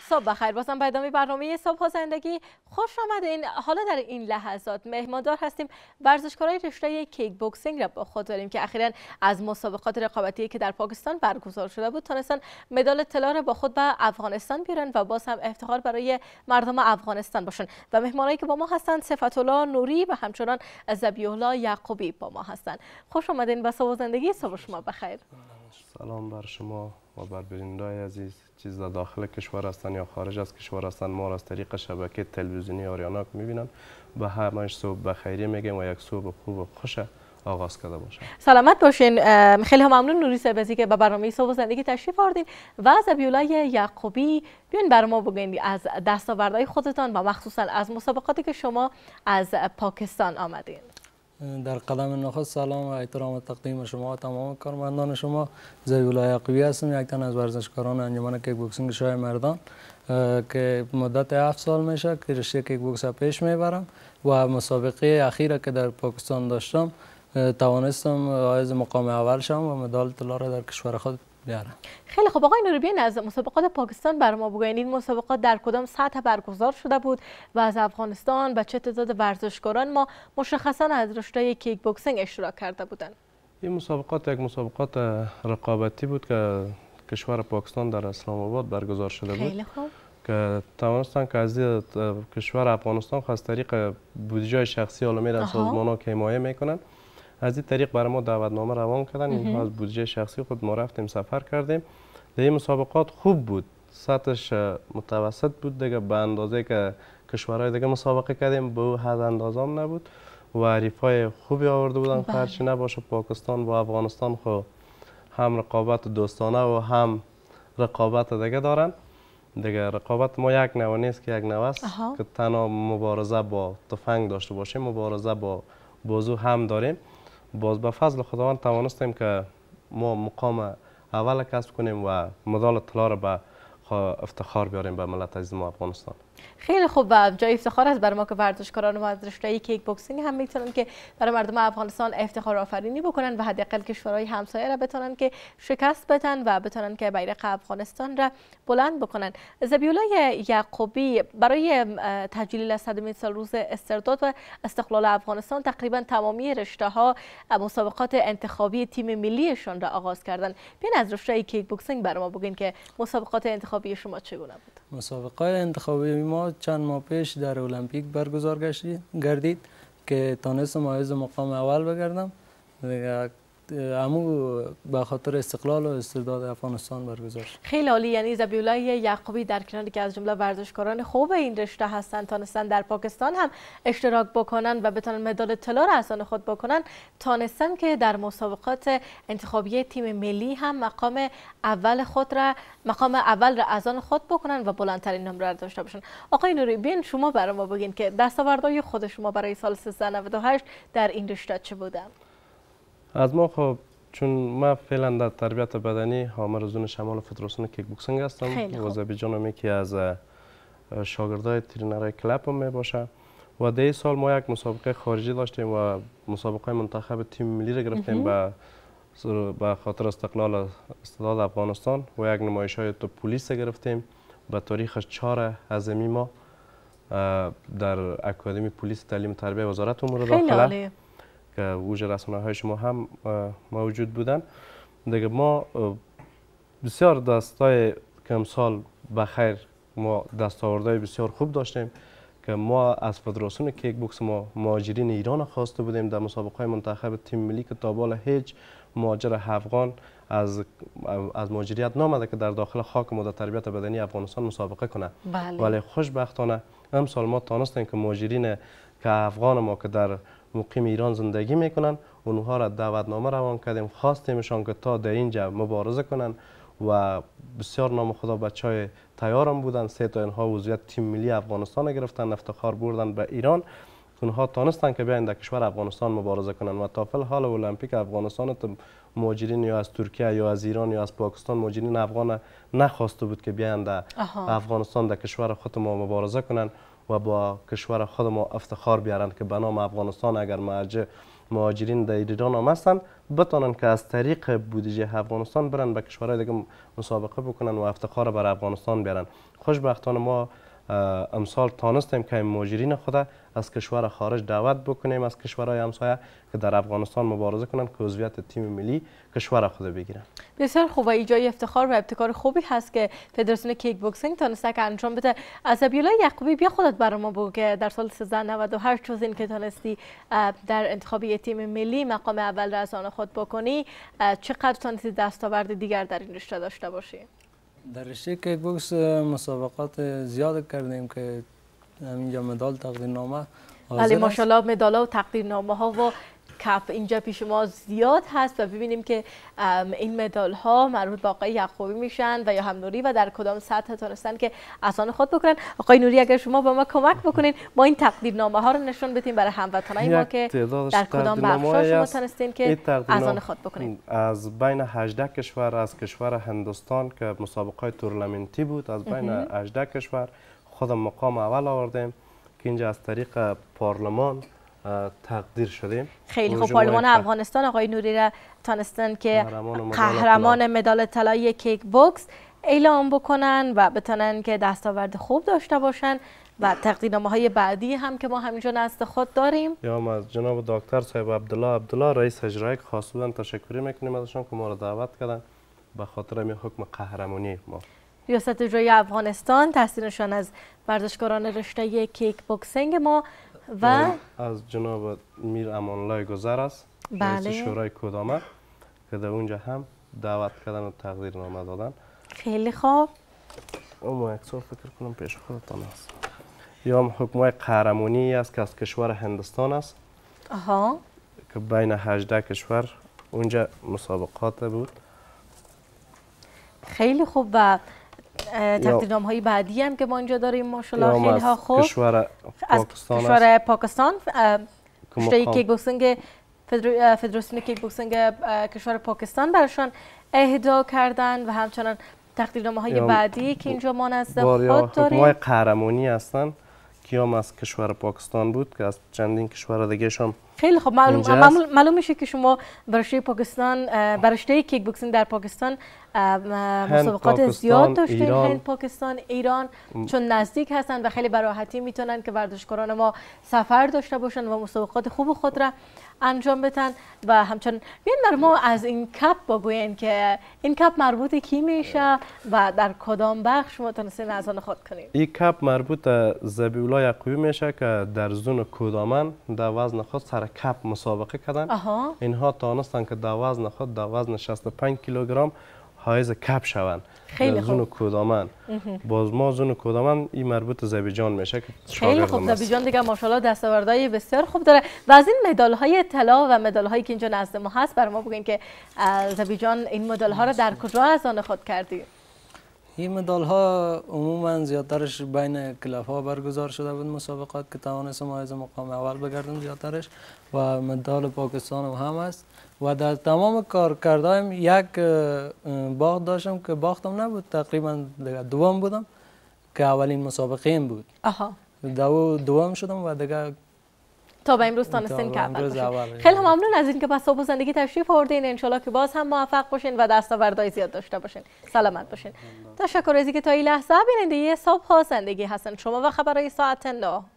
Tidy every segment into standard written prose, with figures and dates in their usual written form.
صبح بخیر. بازم به ادامه برنامه صبح زندگی خوش آمدین. حالا در این لحظات مهماندار هستیم ورزشکارای رشته کیک بوکسینگ را با خود داریم که اخیراً از مسابقات رقابتی که در پاکستان برگزار شده بود تونستن مدال طلا را با خود به افغانستان بیارن و باز هم افتخار برای مردم افغانستان باشن. و مهمانایی که با ما هستند صفت الله نوری و همچنان ذبیح الله یعقوبی با ما هستند. خوش آمدین به صبح زندگی. صبح شما بخیر. سلام بر شما و بر بینندگان عزیز. چیز در داخل کشور هستن یا خارج از کشور هستن ما را از طریق شبکه تلویزیونی آریانا میبینن به همش صبح بخیری میگیم و یک صبح خوب و خوش آغاز کرده باشه. سلامت باشین. خیلی ممنون نوری سربازی که به برنامه صبح زندگی تشریف آوردین و ذبیح الله یعقوبی بیاین بر ما بگین از دستاوردهای خودتان و مخصوصا از مسابقاتی که شما از پاکستان آمدین. در قدم نخست سلام و احترام و تقدیم شما تمام کارمندان شما. ذبیح الله یعقوبی هستم، یک تن از ورزشکاران انجمن کیک بوکسینگ شاه مردان که مدت 7 سال میشه که رشته کیک بوکس پیش میبرم و مسابقه اخیره که در پاکستان داشتم توانستم حائز مقام اول شم و مدال طلا را در کشور خود بیارم. خیلی خب آقای نوری، بیاین از مسابقات پاکستان بر ما بگوین. این مسابقات در کدام سطح برگزار شده بود و از افغانستان به چه تعداد ورزشکاران ما مشخصا از رشته کیک بوکسینگ اشتراک کرده بودند؟ این مسابقات یک مسابقات رقابتی بود که کشور پاکستان در اسلام آباد برگزار شده بود. خیلی خوب. که توانستن که از کشور افغانستان از طریق بودجه شخصی حالا میرن سازمان‌ها که حمایت میکنن از این طریق برای ما دعوتنامه روان کردن. اینها از بودجه شخصی خود ما رفتیم سفر کردیم. در این مسابقات خوب بود، سطحش متوسط بود دیگه، به اندازه که کشورهای دیگه مسابقه کردیم به او حد اندازه هم نبود و حریفای خوبی آورده بودن. خرچی نباشه پاکستان و افغانستان خو هم رقابت دوستانه و هم رقابت دیگه دارن دیگه. رقابت ما یک نوع نیست که یک نوع است که تنها مبارزه با تفنگ داشته باشیم، مبارزه با بازو هم داریم. باز به فضل خداوند توانستیم که ما مقام اول کسب کنیم و مدال طلا را به افتخار بیاریم به ملت عزیز ما افغانستان. خیلی خوب و جای افتخار است برای ما که ورزشکاران ما از رشته کیک بوکسینگ هم میتونن که برای مردم افغانستان افتخار آفرینی بکنن و حداقل کشورهای همسایه را بتونن که شکست بدن و بتونن که بیرق افغانستان را بلند بکنن. ذبیح الله یعقوبی، برای تجلیل از 100مین سال روز استرداد و استقلال افغانستان تقریبا تمامی رشته ها مسابقات انتخابی تیم ملیشان را آغاز کردن. بیاین از رشته کیک بوکسینگ برای ما بگین که مسابقات انتخابی شما چگونه بود؟ مسابقات انتخابی ما چند ماه پیش در المپیک برگزار گردید که تانستم حائز مقام اول بگردم. امو به خاطر استقلال و استرداد افغانستان برگزار شد. خیلی عالی. یعنی ذبیح الله یعقوبی در کناری که از جمله ورزشکاران خوب این رشته هستند تانستن در پاکستان هم اشتراک بکنن و بتونن مدال طلا را از آن خود بکنن، تانستن که در مسابقات انتخابی تیم ملی هم مقام اول را از آن خود بکنن و بلندترین نمره را داشته باشن. آقای نوری، بیاین شما برای ما بگین که دستاوردهای خود شما برای سال 1398 در این رشته چه بوده؟ از ما خب چون ما فعلا در تربیت بدنی آمر زون شمال فدراسیون کیک بوکسینگ هستم و ذبیح جانم یکی از شاگردای ترینرای کلاب هم می باشه و در این سال ما یک مسابقه خارجی داشتیم و مسابقه منتخب تیم ملی را گرفتیم به خاطر استقلال استعداد افغانستان و یک نمایش‌های تو پلیس گرفتیم به تاریخ 4 ازمی ما در اکادمی پلیس تعلیم تربیه وزارت امور داخله که اوج رسانه‌های شما هم موجود بودن دیگه. ما بسیار دستای که امسال بخیر ما دستاوردهای بسیار خوب داشتیم که ما از فدراسیون کیک بوکس ما مهاجرین ایران خواسته بودیم در مسابقه منتخب تیم ملی که تا بالا هیچ مهاجر افغان از مهاجریت نامده که در داخل خاک ما در تربیت بدنی افغانستان مسابقه کنه. ولی خوشبختانه امسال ما تانستیم که مهاجرین که افغان ما که در مقیم ایران زندگی میکنن اونها را دعوتنامه روان کردیم، خواستیمشان که تا در اینجا مبارزه کنن و بسیار نام خدا بچهای تیارم بودن. 3 تا اینها عضویت تیم ملی افغانستان گرفتن، افتخار بردن به ایران. اونها تانستن که بیاین در کشور افغانستان مبارزه کنن و تا فل حال المپیک افغانستان مهاجرین یا از ترکیه یا از ایران یا از پاکستان مهاجرین افغان نخواسته بود که بیاین در افغانستان در کشور خود ما مبارزه کنن و با کشور خود ما افتخار بیارن که به نام افغانستان اگر مرجع مهاجرین در ایران هم هستن بتونن که از طریق بودجه افغانستان برن به کشورهای دیگه مسابقه بکنن و افتخار بر افغانستان بیارن. خوشبختانه ما امسال تانستیم که مهاجرین خود از کشور خارج دعوت بکنیم از کشورهای همسایه که در افغانستان مبارزه کنن که عضویت تیم ملی کشور خود بگیرن. بسیار خوب و ایجای افتخار و ابتکار خوبی هست که فدراسیون کیک بوکسینگ تانسته که انجام بده. از ابیولا یعقوبی بیا خودت برای ما بگو که در سال 1398 جز این که تانستی در انتخابی تیم ملی مقام اول را از آن خود بکنی، چقدر تانستی دستاورد دیگر در این رشته داشته باشی؟ در رشته کیک بوکس مسابقات زیاد کردیم که اینجا مدال تقدیرنامه ولی ماشاءالله مدال و تقدیرنامه ها و کپ اینجا پیش ما زیاد هست و ببینیم که این مدال ها مربوط به آقای یعقوبی میشن و یا هم نوری و در کدام سطح تونستن که از آن خود بکنن. آقای نوری اگر شما به ما کمک بکنین ما این تقدیرنامه ها رو نشون بدیم برای هموطنای ما که در کدام بخش‌ها شما تونستین که از آن خود بکنین. از بین 18 کشور از کشور هندوستان که مسابقه تورنمنتی بود از بین 18 کشور خودم مقام اول آوردیم که اینجا از طریق پارلمان تقدیر شدیم. خیلی خوب. پارلمان افغانستان آقای نوری را تانستن که قهرمان مدال طلایی کیک بوکس اعلام بکنن و بتونن که دستاورد خوب داشته باشن و تقدیرنامه‌های بعدی هم که ما همینجا نزد خود داریم. یا از جناب دکتر صاحب عبدالله رئیس اجرایی که خاص بودن تشکر میکنیم ازشون که ما را دعوت کردن به خاطر این حکم قهرمانی ما. ریاست اجرایی افغانستان تحصیلشان از ورزشکاران رشته کیک بوکسینگ ما و از جناب میر امانالله گذر است رئیس شورای کدامه که در اونجا هم دعوت کردن و تقدیرنامه دادن. خیلی خوب. اما اکثر فکر کنم پیش خودتان است. یا هم حکم قهرمانی است که از کشور هندوستان است که بین 18 کشور اونجا مسابقات بود. خیلی خوب. و تقدیرنامه‌های بعدی هم که ما اینجا داریم ماشاءالله خیلی ها خوب. کشور پاکستان از کشور پاکستان رشته کیک بوکسینگ فدراسیون کیک بوکسینگ کشور پاکستان براشون اهدا کردن و همچنان تقدیرنامه‌های بعدی که اینجا ما نزد خود داریم. حکمای قهرمانی هستن که هم از کشور پاکستان بود که از چندین کشور دیگه هم خیلی خب معلوم میشه که شما برشته پاکستان برشته کیک بوکسینگ در پاکستان مسابقات زیاد داشتین. هند، پاکستان، ایران چون نزدیک هستن و خیلی به راحتی میتونن که ورزشکاران ما سفر داشته باشن و مسابقات خوب خود را انجام بدن. و همچنین بیاین بر ما از این کپ بگوین که این کپ مربوط کی میشه و در کدام بخش ما تونستین از آن خود کنیم. این کپ مربوط به ذبیحالله یعقوبی میشه که در زون کودامن در وزن خود سر کپ مسابقه کردن. اینها تانستن که در وزن خود در وزن 65 کیلوگرم حائز کپ شوند. خیلی خوب. زون کودامن باز ما زون کودامن این مربوط زبیجان میشه که خیلی خوب. زبیجان دیگه ماشاءالله دستاوردهای بسیار خوب داره و از این مدال های طلا و مدال هایی که اینجا نزد ما هست برای ما بگین که زبیجان این مدال ها رو در کجا از آن خود کردی؟ این مدال ها عموما زیادترش بین کلاب ها برگزار شده بود مسابقات که توانستم حائز مقام اول بگردم زیادترش و مدال پاکستان هم هست و در تمام کارکردهایم یک باخت داشتم که باختم نبود تقریبا دوم بودم که اولین مسابقه این بود. دوم شدم و دیگه تا به امروز تانستین که اول باشین. خیلی ممنون از اینکه به صبح و زندگی تشریف آوردین. انشالله که باز هم موفق باشین و دستاوردهای زیاد داشته باشین. سلامت باشین. تشکر از اینکه تا این لحظه بیننده صبح ها زندگی هستن. شما و خبرهای ساعت 9.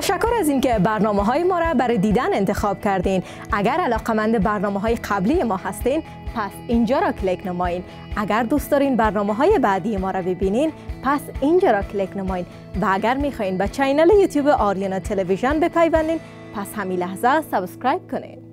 تشکر از اینکه برنامه‌های ما را برای دیدن انتخاب کردین. اگر علاقه‌مند برنامه‌های قبلی ما هستین، پس اینجا را کلیک نمایین. اگر دوست دارین برنامه‌های بعدی ما را ببینین، پس اینجا را کلیک نمایین. و اگر می‌خواین به کانال یوتیوب آریانا تلویزیون بپیوندین، پس همین لحظه سابسکرایب کنین.